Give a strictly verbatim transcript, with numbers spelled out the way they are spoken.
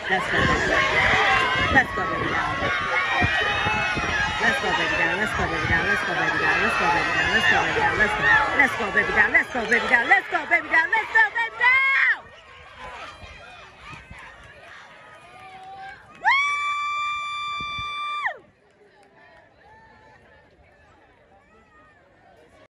Let's go, baby doll. Let's go, baby doll. Let's go, baby doll. Let's go, baby doll. Let's go, baby doll. Let's go, baby doll. Let's go, baby doll. Let's go, baby doll. Let's go. Let's go, baby doll. Let's go, baby doll. Let's go, baby doll. Let's go, baby doll.